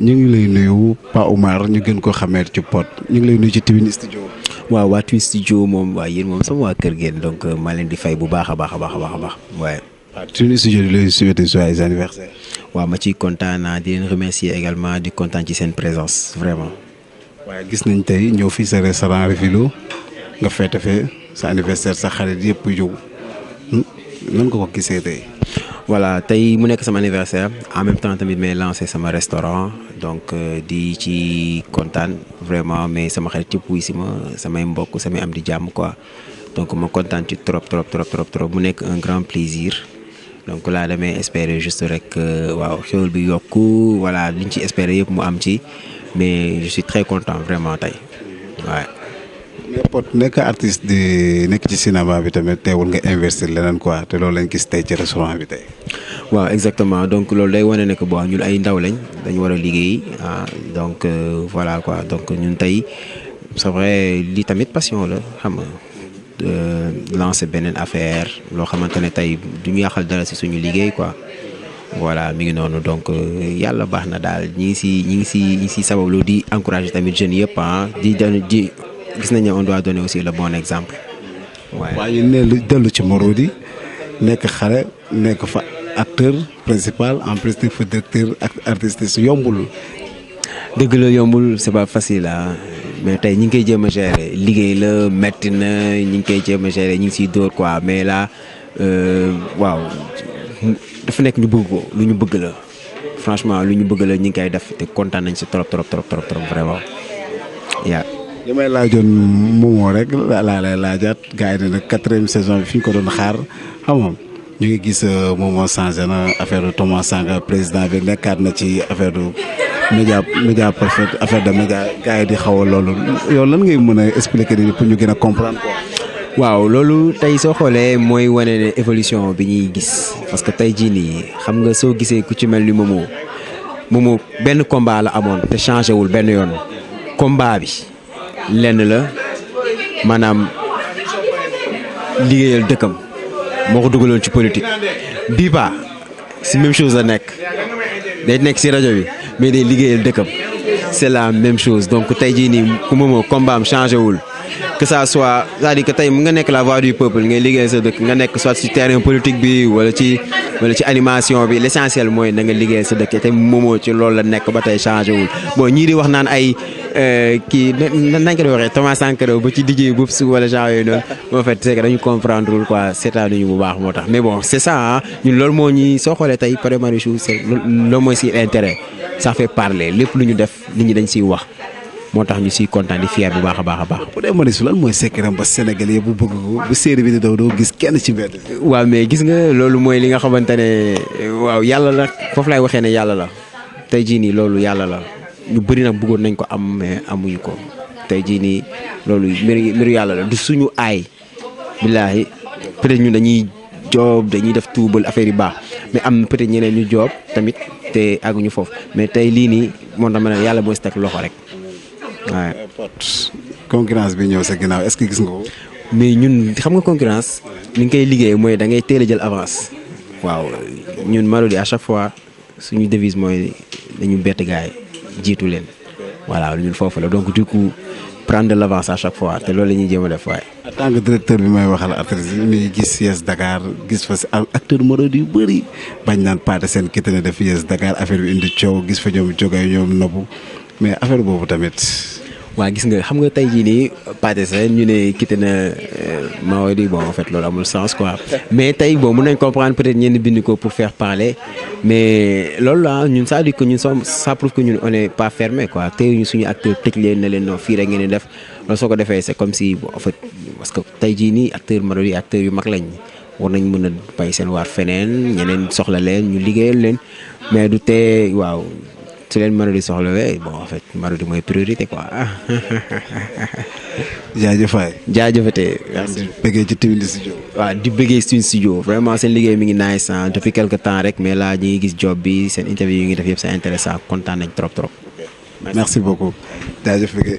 ñu ngi lay nuyu Pa Oumar ñu gën ko xamee ci Pod ñu ngi lay nuyu ci Twin Studio. waaw waa Twin Studio moom waa yéen moom sama waa kër ngeen donc maa leen di fay bu baax a baax waaye. waaw Twin Studio di lay souhaiter joyeux anniversaire. waaw ma ciy kontaan di leen remercier également di kontaan ci seen présence vraiment. waaye gis nañ tey ñëw fii sa restaurant Refilo nga fête fee sa anniversaire sa xarit yëpp ñëw nan nga ko gisee tey. voilà tey mu nekk sama anniversaire en même temps tamit may lancé sama restaurant donc di ci kontaan vraiment mais sama xarit yëpp wuy si ma samay mbokk samay am di jàmm quoi donc ma kontaan ci trop mu nekk un grand plaisir donc là damay espérer juste rek waaw xéwal bi yokku voilà liñ ci espérer yëpp mu am ci mais je suis très content vraiment tey waaw. mais Pod nekk artiste di nekk ci cinéma bi tamit teewul nga investir leneen quoi te loolu lañ gis tey ci restaurant bi tey. waaw exactement donc loolu day wane ne que bon ñun ay ndaw lañ dañu war a liggéey donc voilà quoi donc ñun tey c'est vrai lii tamit passion la xam nga lancer beneen affaire loo xamante ne tey du ñu yàqal dara si suñu liggéey quoi voilà mi ngi noonu donc yàlla baax na daal ñi ngi si sabablu di encourager tamit jeunes yëpp di gis nañ ne on doit donner aussi le bon exemple. waaye ne lu dellu ci Marodi nekk xale nekk fa acteur principal en plus nekk fa directeur ak artiste su yombul. dëgg la yombul c'est pas facile mais tey ñi ngi koy jéem a gérer liggéey la metti na ñi ngi koy jéem a gérer ñi ngi siy dóor quoi mais là waaw dafa nekk ñu bëgg ko lu ñu bëgg la franchement lu ñu bëgg la ñi ngi koy def te kontaan nañ si trop vraiment yaa. li may laajoon moomoo rek laa lay laajaat gars yi ne nag 4e saison bi fi ñu ko doon xaar xam nga ñu ngi gis moomoo changé na affaire de Thomas Sanga président bi nekkaat na ci affaire de média parfait affaire de média gars yi di xaw a loolu yow lan ngay mën a expliquer nii pour ñu gën a comprendre quoi. waaw loolu tey soo xoolee mooy wane ne évolution bi ñuy gis parce que tey jii nii xam nga soo gisee ku ci mel ni moomoo benn combat la amoon te changé wul benn yoon combat bi. lenn la maanaam liggéeyal dëkkam moo ko dugaloon ci politique bii ba si même chose la nekk day nekk si rajo bi mais day liggéeyal dëkkam c'est la même chose donc tey jii nii ku moomoo combat am changé wul que ça soit c'est-à-dire que tey mu nga nekk la voix du peuple ngay liggéeyal sa dëkk nga nekk soit ci terrain politique bi wala ci animation bi l'essentiel mooy na nga liggéeyal sa dëkk te moomoo ci loolu la nekk ba tey changé wul bon ñii di wax naan ay kii nañ ko di waxee Thomas Sankara ba ci DJ Boubs wala genre yooyu noonu en fait c'est que dañu comprendre wul quoi seetaanuñu bu baax moo tax mais bon c'est ça ñun loolu moo ñuy soo xoolee tey Pod et Marichou c'est loolu mooy si intérêt ça fait parler lépp lu ñu def nit ñi dañ siy wax moo tax ñu siy kontaan di fier bu baax a baax. Pod et Marichou lan mooy secret ba Sénégalais yëpp bëgg ko bu série bi di daw doo gis kenn ci mbedd. waaw mais gis nga loolu mooy li nga xamante ne waaw yàlla la foofu laay waxee ne yàlla la tey jii nii loolu yàlla la. ñu bëri nag bëggoon nañ ko am mais amuñu ko tey jii nii loolu mbiru yàlla la du suñu aay billaahi peut-être ñun dañuy joob dañuy def tuubal affaire yi baax mais am peut-être ñeneen ñu joob tamit te àgguñu foofu mais tey lii nii moo tax ma ne yàlla boo si teg loxo rek waaw. concurrence bi ñëw sa ginnaaw est-ce que gis nga ko. mais ñun xam nga concurrence ni nga koy liggéey mooy da ngay teel a jël avance waaw ñun Marodi à chaque fois suñu devise mooy dañu bett gaay jiitu leen voilà ñun foofu la donc du coup prendre de l'avance à chaque fois te loolu la ñuy jéem a def waaye. en tant que directeur bi may waxal artiste yi muy gis Yes Dakar gis fa si acteur Marodi yu bëri bañ naan paate seen kite ne def Yes Dakar affaire bi indi coow gis fa ñoom jógee ñoom noppu mais affaire boobu tamit. waa gis nga xam nga tey jii nii Pathé Sène ñu ne quitté na Marodi bon en fait loolu amul sens quoi mais tey bon mën nañ comprendre peut-être ñenn bind ko pour faire parler mais loolu la ñun ça dit que ñun ça prouve que ñun on est pas fermé quoi tey ñu suñu acteur tëj leen ne leen non fii rek ngeen di def loolu soo ko defee c'est comme si en fait parce que tey jii nii acteur Marodi acteur yu mag lañ war nañ mën a bay seen waar feneen ñeneen soxla leen ñu liggéeyal leen mais du tee waaw. su leen Marodi soxlawee bon en fait Marodi mooy priorité quoi. jaajëfatee. merci di bëggee ci Twin Studio. waaw di bëggee Twin Studio vraiment seen liggéey mi ngi nice depuis quelque temps rek mais là ñu ngi gis job bi seen interview yi ngi def yëpp c'est intéressant kontaan nañ trop. merci beaucoup jaajëf.